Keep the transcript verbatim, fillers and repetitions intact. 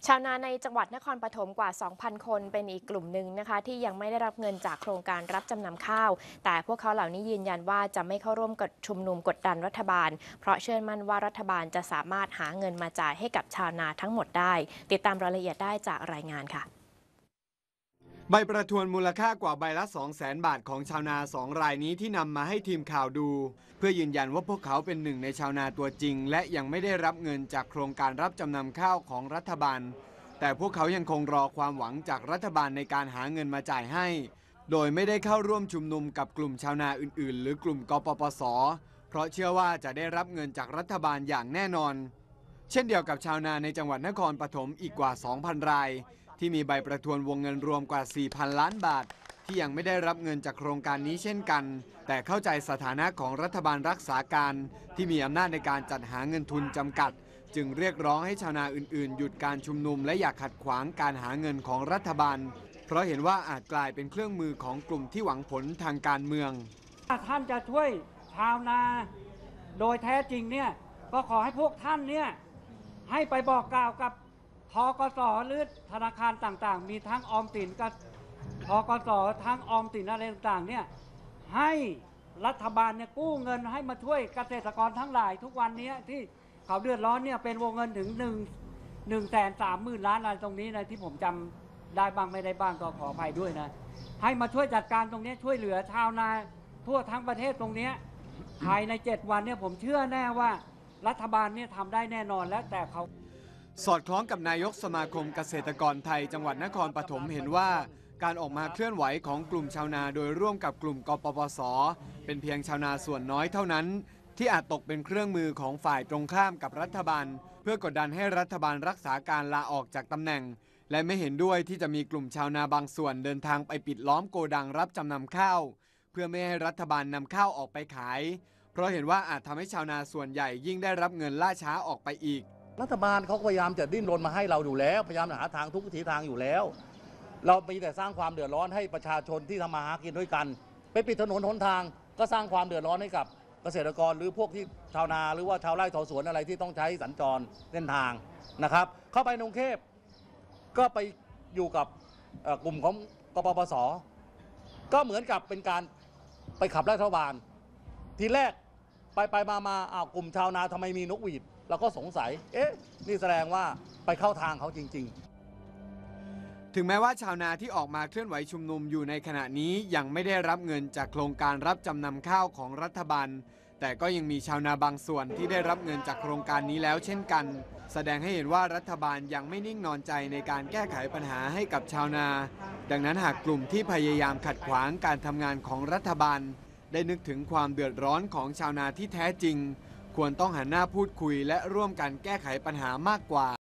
ชาวนาในจังหวัดนครปฐมกว่า สองพัน คนเป็นอีกกลุ่มหนึ่งนะคะที่ยังไม่ได้รับเงินจากโครงการรับจำนำข้าวแต่พวกเขาเหล่านี้ยืนยันว่าจะไม่เข้าร่วมกับชุมนุมกดดันรัฐบาลเพราะเชื่อมั่นว่ารัฐบาลจะสามารถหาเงินมาจ่ายให้กับชาวนาทั้งหมดได้ติดตามรายละเอียดได้จากรายงานค่ะใบประทวนมูลค่ากว่าใบละ สองแสน บาทของชาวนาสองรายนี้ที่นำมาให้ทีมข่าวดูเพื่อยืนยันว่าพวกเขาเป็นหนึ่งในชาวนาตัวจริงและยังไม่ได้รับเงินจากโครงการรับจำนำข้าวของรัฐบาลแต่พวกเขายังคงรอความหวังจากรัฐบาลในการหาเงินมาจ่ายให้โดยไม่ได้เข้าร่วมชุมนุมกับกลุ่มชาวนาอื่นๆหรือกลุ่มกปปส.เพราะเชื่อว่าจะได้รับเงินจากรัฐบาลอย่างแน่นอนเช่นเดียวกับชาวนาในจังหวัดนครปฐมอีกกว่า สองพัน รายที่มีใบประทวนวงเงินรวมกว่า สี่พัน ล้านบาทที่ยังไม่ได้รับเงินจากโครงการนี้เช่นกันแต่เข้าใจสถานะของรัฐบาลรักษาการที่มีอำนาจในการจัดหาเงินทุนจำกัดจึงเรียกร้องให้ชาวนาอื่นๆหยุดการชุมนุมและอย่าขัดขวางการหาเงินของรัฐบาลเพราะเห็นว่าอาจกลายเป็นเครื่องมือของกลุ่มที่หวังผลทางการเมืองท่านจะช่วยชาวนาโดยแท้จริงเนี่ยก็ขอให้พวกท่านเนี่ยให้ไปบอกกล่าวกับธกส.หรือธนาคารต่างๆมีทั้งออมสินกับธกส.ทั้งออมสินอะไรต่างๆเนี่ยให้รัฐบาลเนี่ยกู้เงินให้มาช่วยเกษตรกรทั้งหลายทุกวันนี้ที่เขาเดือดร้อนเนี่ยเป็นวงเงินถึงหนึ่งหนึ่งแสนสามหมื่นล้านอะไรตรงนี้นะที่ผมจำได้บ้างไม่ได้บ้างก็ขออภัยด้วยนะให้มาช่วยจัดการตรงนี้ช่วยเหลือชาวนาทั่วทั้งประเทศตรงนี้ภายในเจ็ดวันเนี่ยผมเชื่อแน่ว่ารัฐบาลเนี่ยทำได้แน่นอนและแต่เขาสอดคล้องกับนายกสมาคมเกษตรกรไทยจังหวัดนครปฐมเห็นว่าการออกมาเคลื่อนไหวของกลุ่มชาวนาโดยร่วมกับกลุ่มกปปส.เป็นเพียงชาวนาส่วนน้อยเท่านั้นที่อาจตกเป็นเครื่องมือของฝ่ายตรงข้ามกับรัฐบาลเพื่อกดดันให้รัฐบาลรักษาการลาออกจากตำแหน่งและไม่เห็นด้วยที่จะมีกลุ่มชาวนาบางส่วนเดินทางไปปิดล้อมโกดังรับจำนำข้าวเพื่อไม่ให้รัฐบาลนำข้าวออกไปขายเพราะเห็นว่าอาจทำให้ชาวนาส่วนใหญ่ยิ่งได้รับเงินล่าช้าออกไปอีกรัฐบาลเขาพยายามจะดิ้นรนมาให้เราอยู่แล้วพยายามหาทางทุกวิถีทางอยู่แล้วเรามีแต่สร้างความเดือดร้อนให้ประชาชนที่ทำมาหากินด้วยกันไปปิดถนนหนทางก็สร้างความเดือดร้อนให้กับเกษตรกรหรือพวกที่ชาวนาหรือว่าชาวไร่ชาวสวนอะไรที่ต้องใช้สัญจรเส้นทางนะครับเข้าไปกรุงเทพก็ไปอยู่กับกลุ่มของกปปส.ก็เหมือนกับเป็นการไปขับไล่รัฐบาลทีแรกไปไปมามาอ้าวกลุ่มชาวนาทำไมมีนกหวีดเราก็สงสัยเอ๊ะนี่แสดงว่าไปเข้าทางเขาจริงๆถึงแม้ว่าชาวนาที่ออกมาเคลื่อนไหวชุมนุมอยู่ในขณะนี้ยังไม่ได้รับเงินจากโครงการรับจำนำข้าวของรัฐบาลแต่ก็ยังมีชาวนาบางส่วนที่ได้รับเงินจากโครงการนี้แล้วเช่นกันแสดงให้เห็นว่ารัฐบาลยังไม่นิ่งนอนใจในการแก้ไขปัญหาให้กับชาวนาดังนั้นหากกลุ่มที่พยายามขัดขวางการทำงานของรัฐบาลได้นึกถึงความเดือดร้อนของชาวนาที่แท้จริงควรต้องหันหน้าพูดคุยและร่วมกันแก้ไขปัญหามากกว่า